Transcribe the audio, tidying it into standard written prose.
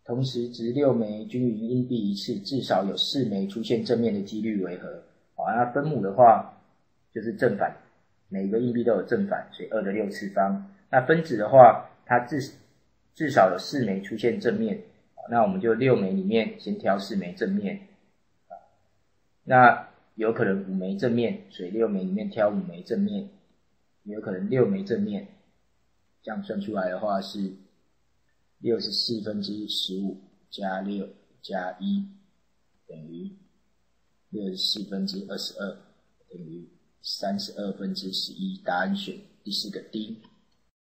同时掷6枚均匀硬币一次，至少有4枚出现正面的几率为何？好，那分母的话就是正反，每个硬币都有正反，所以2的6次方。那分子的话，它至少有4枚出现正面，那我们就6枚里面先挑4枚正面。那有可能5枚正面，所以6枚里面挑5枚正面，也有可能6枚正面，这样算出来的话是64/15加6加1等于64/22等于32/11，答案选第4个 D。